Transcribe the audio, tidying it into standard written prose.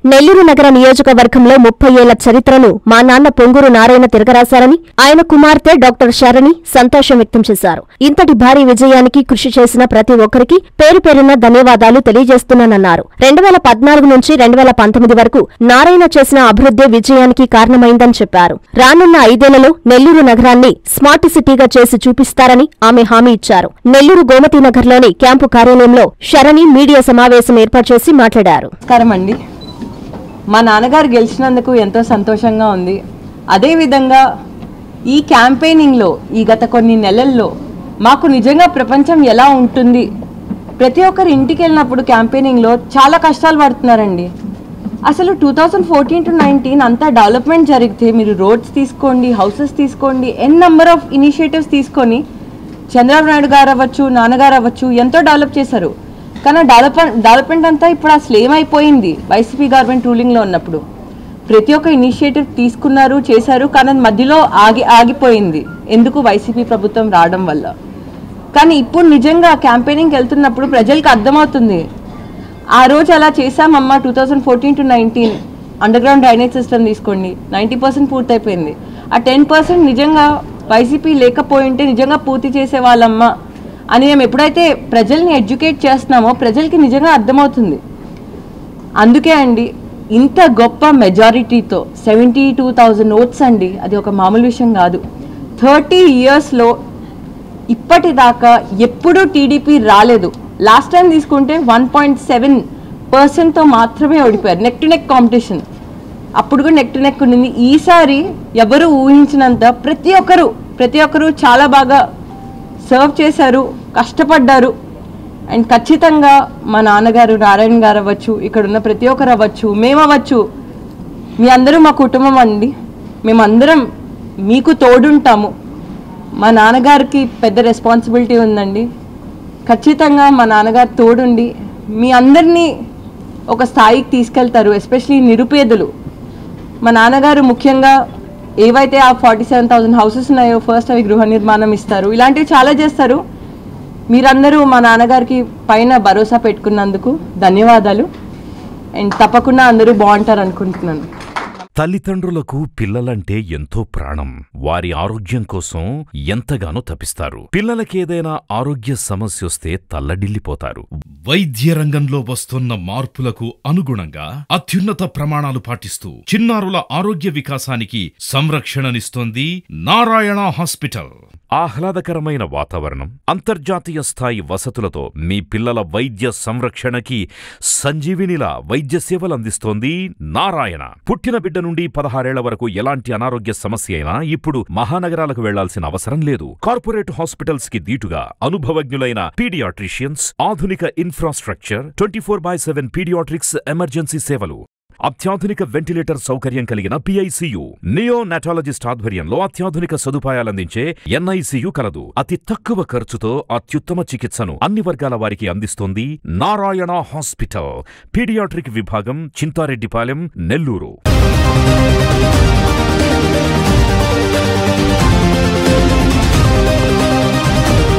నెల్లూరు నగర నియోజకవర్గంలో 30 ఏళ్ల చరిత్రను మా నాన్న పొంగూరు నారాయణ తిరగరాశారని ఆయన కుమార్తె డాక్టర్ శరణి సంతోషం వ్యక్తం చేశారు. ఇంతటి భారీ విజయానికి కృషి చేసిన ప్రతి ఒక్కరికి పేరు పేరున ధన్యవాదాలు తెలియజేస్తున్నానన్నారు. 2014 నుంచి 2019 వరకు నారాయణ చేసిన అభివృద్ధి విజయానికి కారణమైందని చెప్పారు. రానున్న 5 ఏళ్లలో నెల్లూరు నగరాన్ని స్మార్ట్ సిటీగా చేసి చూపిస్తారని ఆమె హామీ ఇచ్చారు. నెల్లూరు గోమతి నగర్లోని క్యాంపు కార్యాలయంలో శరణి మీడియా సమావేశం ఏర్పాటు చేసి మాట్లాడారు. మా నాన్నగారు గెలిచినందుకు ఎంతో సంతోషంగా ఉంది. అదేవిధంగా ఈ క్యాంపెయినింగ్లో ఈ గత కొన్ని నెలల్లో మాకు నిజంగా ప్రపంచం ఎలా ఉంటుంది, ప్రతి ఒక్కరు ఇంటికి వెళ్ళినప్పుడు క్యాంపెయినింగ్లో చాలా కష్టాలు పడుతున్నారండి. అసలు 2014 to 19 అంతా డెవలప్మెంట్ జరిగితే మీరు రోడ్స్ తీసుకోండి, హౌసెస్ తీసుకోండి, నెంబర్ ఆఫ్ ఇనిషియేటివ్స్ తీసుకొని చంద్రబాబు నాయుడు గారు అవ్వచ్చు, నాన్నగారు అవ్వచ్చు ఎంతో డెవలప్ చేశారు. కానీ డెవలప్మెంట్ అంతా ఇప్పుడు అసలు ఏమైపోయింది? వైసీపీ గవర్నమెంట్ రూలింగ్లో ఉన్నప్పుడు ప్రతి ఒక్క ఇనిషియేటివ్ తీసుకున్నారు, చేశారు, కానీ మధ్యలో ఆగిపోయింది. ఎందుకు? వైసీపీ ప్రభుత్వం రావడం వల్ల. కానీ ఇప్పుడు నిజంగా క్యాంపెయినింగ్కి వెళ్తున్నప్పుడు ప్రజలకు అర్థమవుతుంది. ఆ రోజు అలా చేశామమ్మా 2014 to 19 underground drainage system తీసుకోండి, 90% పూర్తయిపోయింది. ఆ 10% నిజంగా వైసీపీ లేకపోయింటే నిజంగా పూర్తి చేసేవాళ్ళమ్మా అని మేము ఎప్పుడైతే ప్రజల్ని ఎడ్యుకేట్ చేస్తున్నామో ప్రజలకి నిజంగా అర్థమవుతుంది. అందుకే అండి ఇంత గొప్ప మెజారిటీతో 72,000 ఓట్స్ అండి, అది ఒక మామూలు విషయం కాదు. 30 ఇయర్స్లో ఇప్పటిదాకా ఎప్పుడూ టీడీపీ రాలేదు. లాస్ట్ టైం తీసుకుంటే 1.7%తో మాత్రమే ఓడిపోయారు. నెక్ టు నెక్ కాంపిటీషన్, అప్పుడు కూడా నెక్ టు నెక్ ఉండింది. ఈసారి ఎవరు ఊహించినంత ప్రతి ఒక్కరు చాలా బాగా సర్వ్ చేశారు, కష్టపడ్డారు. అండ్ ఖచ్చితంగా మా నాన్నగారు నారాయణ గారు అవ్వచ్చు, ఇక్కడున్న ప్రతి ఒక్కరు అవ్వచ్చు, మేము అవ్వచ్చు, మీ అందరూ మా కుటుంబం అండి. మేమందరం మీకు తోడుంటాము. మా నాన్నగారికి పెద్ద రెస్పాన్సిబిలిటీ ఉందండి. ఖచ్చితంగా మా నాన్నగారు తోడుండి మీ అందరినీ ఒక స్థాయికి తీసుకెళ్తారు. ఎస్పెషలీ నిరుపేదలు. మా నాన్నగారు ముఖ్యంగా ఏవైతే ఆ 47,000 హౌసెస్ ఉన్నాయో ఫస్ట్ అవి గృహ నిర్మాణం ఇస్తారు, ఇలాంటివి చాలా చేస్తారు. మీరందరూ మా నాన్నగారికి పైన భరోసా పెట్టుకున్నందుకు ధన్యవాదాలు. అండ్ తప్పకుండా అందరూ బాగుంటారు అనుకుంటున్నాను. తల్లిదండ్రులకు పిల్లలంటే ఎంతో ప్రాణం. వారి ఆరోగ్యం కోసం ఎంతగానో తపిస్తారు. పిల్లలకేదైనా ఆరోగ్య సమస్యొస్తే తల్లడిల్లిపోతారు. వైద్య రంగంలో వస్తున్న మార్పులకు అనుగుణంగా అత్యున్నత ప్రమాణాలు పాటిస్తూ చిన్నారుల ఆరోగ్య వికాసానికి సంరక్షణనిస్తోంది నారాయణ హాస్పిటల్. ఆహ్లాదకరమైన వాతావరణం, అంతర్జాతీయ స్థాయి వసతులతో మీ పిల్లల వైద్య సంరక్షణకి సంజీవినిలా వైద్య సేవలు అందిస్తోంది నారాయణ. పుట్టిన బిడ్డ నుండి 16 ఏళ్ల వరకు ఎలాంటి అనారోగ్య సమస్య అయినా ఇప్పుడు మహానగరాలకు వెళ్లాల్సిన అవసరం లేదు. కార్పొరేట్ హాస్పిటల్స్ కి దీటుగా అనుభవజ్ఞులైన పీడియాట్రిషియన్స్, ఆధునిక ఇన్ఫ్రాస్ట్రక్చర్, 24/7 పీడియాట్రిక్స్ ఎమర్జెన్సీ సేవలు, అత్యాధునిక వెంటిలేటర్ సౌకర్యం కలిగిన PICU, నియోనాటాలజిస్ట్ ఆధ్వర్యంలో అత్యాధునిక సదుపాయాలందించే NICU కలదు. అతి తక్కువ ఖర్చుతో అత్యుత్తమ చికిత్సను అన్ని వర్గాల వారికి అందిస్తోంది నారాయణ హాస్పిటల్. పీడియాట్రిక్ విభాగం, చింతారెడ్డిపాలెం, నెల్లూరు.